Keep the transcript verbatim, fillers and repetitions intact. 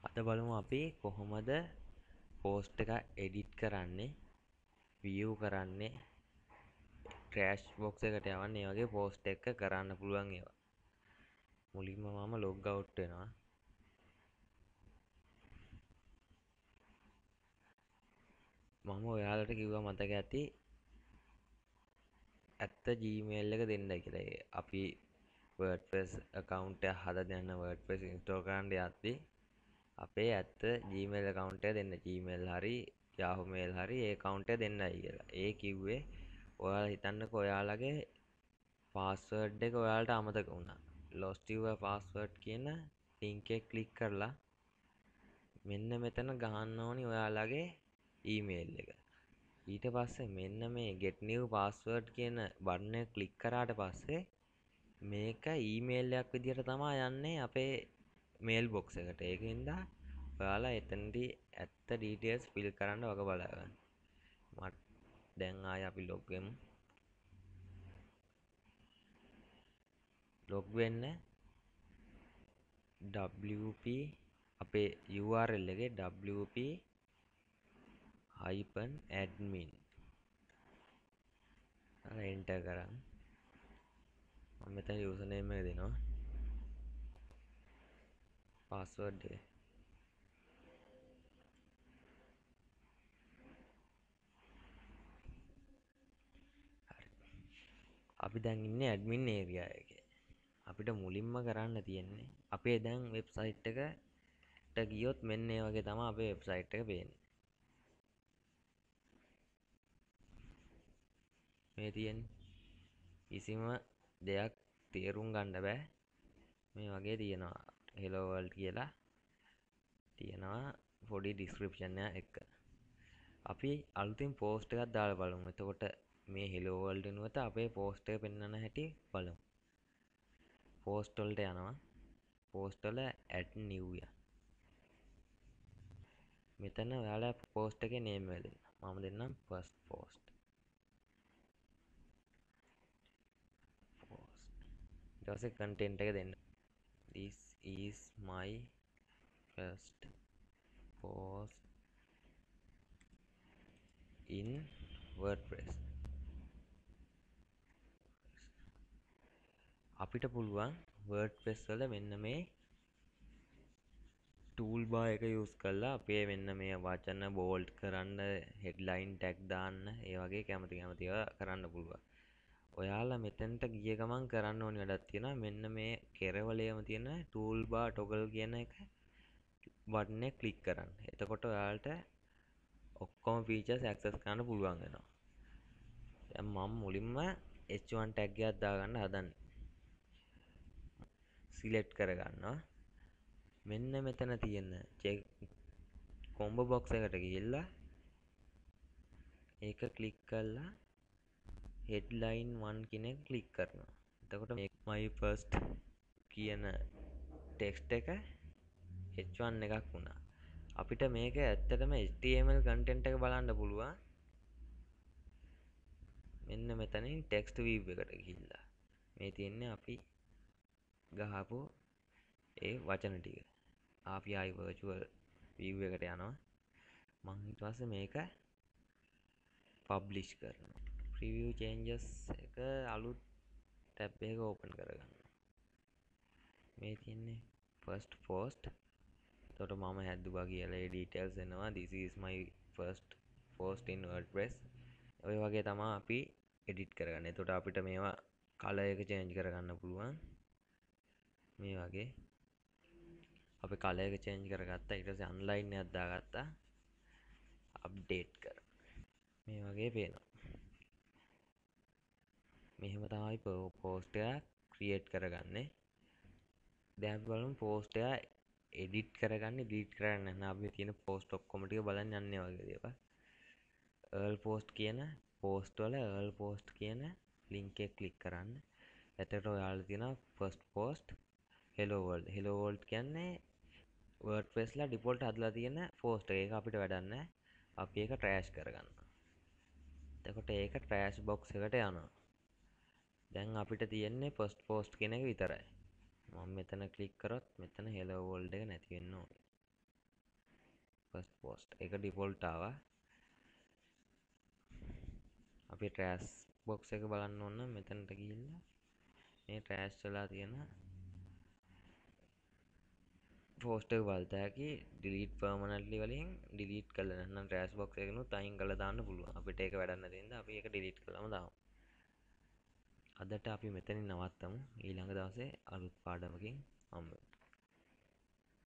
අද බලමු අපි කොහොමද පෝස්ට් එක එඩිට් කරන්නේ, view කරන්නේ, trash box එකට යවන්නේ, මේ වගේ පෝස්ට් එක කරන්න පුළුවන් ඒවා. මුලින්ම මම log out වෙනවා. මම ඔයාලට කිව්වා මතක ඇති ඇත්ත Gmail එක දෙන්නයි කියලා. අපි WordPress account එක හදන්න යන WordPress install කරන්න යද්දී අපේ ඇත්ත Gmail account එක දෙන්න. Gmail හරි Yahoo Mail හරි ඒ account එක දෙන්නයි කියලා. ඒ කිව්වේ ඔයාලා හිතන්නකෝ ඔයාලගේ password එක ඔයාලට අමතක වුණා. lost your password කියන link එක click කරලා මෙන්න මෙතන ගහන්න ඕනි ඔයාලගේ email එක. ඊට පස්සේ මෙන්න මේ get new password කියන බටන් එක click කරාට පස්සේ මේක email එකක් විදිහට තමයි යන්නේ අපේ mail box එකට. ඒකින්ද ඔයාලා එතනදී ඇත්ත details fill කරන්න වග බලා ගන්න. මට දැන් ආයෙ අපි log වෙමු. log වෙන්න wp අපේ U R L එකේ wp hyphen admin අර enter කරන්න. මම මෙතන username එක දෙනවා. password එක අපි දැන් ඉන්නේ admin area එකේ. අපිට මුලින්ම කරන්න තියෙන්නේ අපේ දැන් වෙබ්සයිට් එකට ගියොත් මෙන්න මේ වගේ තමයි අපේ වෙබ්සයිට් එක පේන්නේ. මේ තියෙන්නේ කිසිම දෙයක් තේරුම් ගන්න බෑ. මේ වගේ තියෙනවා hello world කියලා තියෙනවා පොඩි description එකක්. අපි අලුතින් post එකක් දාලා බලමු. එතකොට මේ hello world වෙනුවට අපේ post එක පෙන්වන හැටි බලමු. post වලට යනවා. post වල add new එක. මෙතන ඔයාලා post එකේ name එක දෙන්න. මම දෙන්නම් first post. post. ඊට පස්සේ content එක දෙන්න. This is my first post in WordPress. අපිට පුළුවන් WordPress වල මෙන්න මේ tool bar එක use කරලා අපේ මෙන්න මේ වචන bold කරන්න, headline tag දාන්න, ඒ වගේ කැමති කැමති ඒවා කරන්න පුළුවන්. ඔයාලා මෙතනට ගිය ගමන් කරන්න ඕනි වැඩක් තියෙනවා. මෙන්න මේ කෙරවලේම තියෙන tool bar toggle කියන එක බටන් එක click කරන්න. එතකොට ඔයාලට ඔක්කොම features access කරන්න පුළුවන් වෙනවා. දැන් මම මුලින්ම H one tag එකක් දාගන්න හදන්නේ. select කරගන්නවා. මෙන්න මෙතන තියෙන combo box එකට ගිහිල්ලා ඒක click කරලා headline one කියන එක click කරනවා. එතකොට මේ my first කියන text එක H one එකක් වුණා. අපිට මේක ඇත්තටම H T M L content එක බලන්න පුළුවන්. මෙන්න මෙතනින් text view එකට ගිහිල්ලා මේ තියෙන්නේ අපි ගහපු ඒ වචන ටික. ආපි ආයි virtual view එකට යනවා. මම ඊට පස්සේ මේක publish කරනවා. preview changes එක අලුත් tab එක open කරගන්න. මේ තියෙන්නේ first post. එතකොට මම හැදුවා කියලා ඒ details එනවා. This is my first post in WordPress. ඔය වගේ තමයි අපි edit කරගන්නේ. එතකොට අපිට මේවා color එක change කරගන්න පුළුවන්. මේ වගේ අපි color එක change කරගත්තා. ඊට පස්සේ underline එකක් දාගත්තා. update කරා. මේ වගේ පේනවා. මෙහෙම තමයි post එක create කරගන්නේ. දැන් අපි බලමු post එක edit කරගන්නේ delete කරන්නේ නැහැ. අපි තියෙන post ඔක්කොම ටික බලන්න යන්නේ වගේ දේවල්. earl post කියන post වල earl post කියන link එක click කරන්න. එතකොට ඔයාලා තියෙනවා first post hello world. hello world කියන්නේ WordPress ලා default හදලා තියෙන post එක. ඒක අපිට වැඩක් නැහැ. අපි ඒක trash කරගන්නවා. එතකොට ඒක trash box එකට යනවා. දැන් අපිට තියෙන්නේ first post කියන එක විතරයි. මම මෙතන click කරොත් මෙතන hello world එක නැති වෙන්න ඕනේ. ෆස්ට් පෝස්ට් එක ඩිෆෝල්ට් ආවා. අපි ට්‍රෑෂ් බොක්ස් එක බලන්න ඕන මෙතනට ගිහිල්ලා මේ ට්‍රෑෂ් වෙලා තියෙන පෝස්ට් එක බලත හැකි ඩිලීට් පර්මනන්ට්ලි වලින් ඩිලීට් කරලා නැත්නම් ට්‍රෑෂ් බොක්ස් එකනුත් අයින් කරලා දාන්න පුළුවන්. අපිට ඒක වැඩක් නැති නිසා අපි ඒක ඩිලීට් කරලාම දාමු. අදට අපි මෙතනින් නවත්තමු. ඊළඟ දවසේ අලුත් පාඩමකින් හම්බ වෙමු.